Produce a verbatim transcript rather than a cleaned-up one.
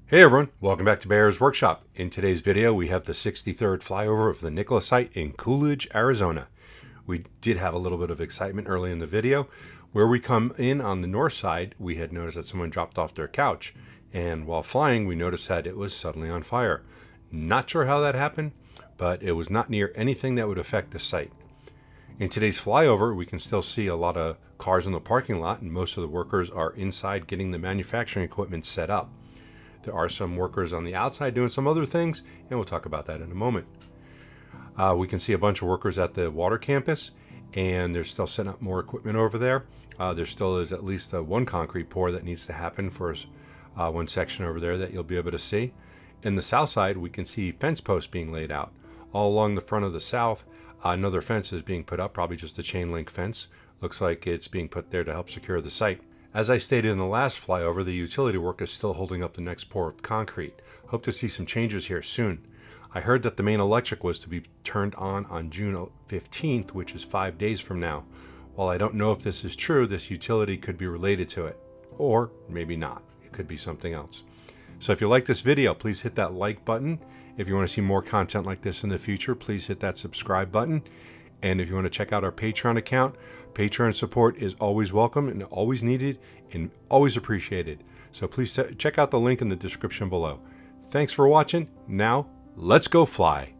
Hey everyone, welcome back to Bear's Workshop. In today's video we have the sixty-third flyover of the Nikola site in Coolidge, Arizona. We did have a little bit of excitement early in the video. Where we come in on the north side, we had noticed that someone dropped off their couch, and while flying we noticed that it was suddenly on fire. Not sure how that happened, but it was not near anything that would affect the site. In today's flyover we can still see a lot of cars in the parking lot, and most of the workers are inside getting the manufacturing equipment set up. There are some workers on the outside doing some other things, and we'll talk about that in a moment. Uh, we can see a bunch of workers at the water campus, and they're still setting up more equipment over there. Uh, there still is at least uh, one concrete pour that needs to happen for uh, one section over there that you'll be able to see. In the south side, we can see fence posts being laid out. All along the front of the south, uh, another fence is being put up, probably just a chain link fence. Looks like it's being put there to help secure the site. As I stated in the last flyover, the utility work is still holding up the next pour of concrete. Hope to see some changes here soon. I heard that the main electric was to be turned on on June fifteenth, which is five days from now. While I don't know if this is true, this utility could be related to it. Or maybe not. It could be something else. So if you like this video, please hit that like button. If you want to see more content like this in the future, please hit that subscribe button. And if you want to check out our Patreon account, Patreon support is always welcome and always needed and always appreciated. So please check out the link in the description below. Thanks for watching. Now, let's go fly.